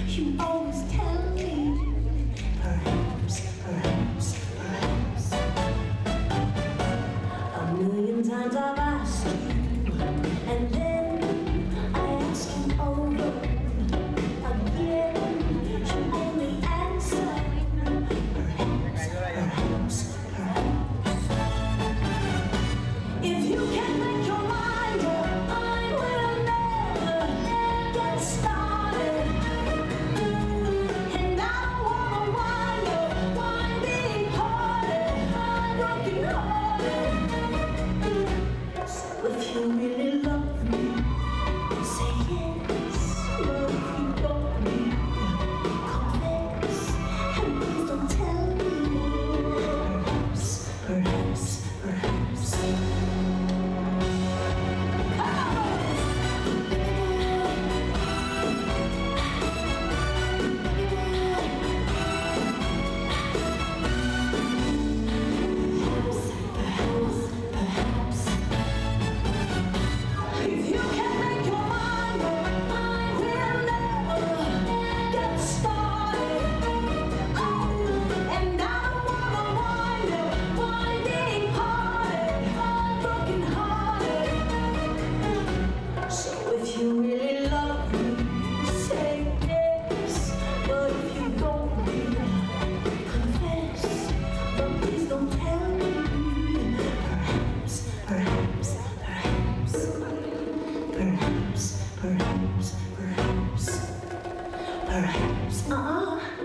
You always tell me, perhaps, perhaps, perhaps. A million times I've asked you, and then I ask you over again. You only answer, perhaps, perhaps, perhaps. If you can make your mind up, I will never get started. And I don't wanna wind up, winding hearted, broken hearted. So if you really love me, say yes. But if you don't need, confess. And please don't tell me, perhaps, perhaps, perhaps. If you really love me, say yes. But if you don't need, confess. But please don't tell me, perhaps, perhaps, perhaps, perhaps, perhaps, perhaps, perhaps.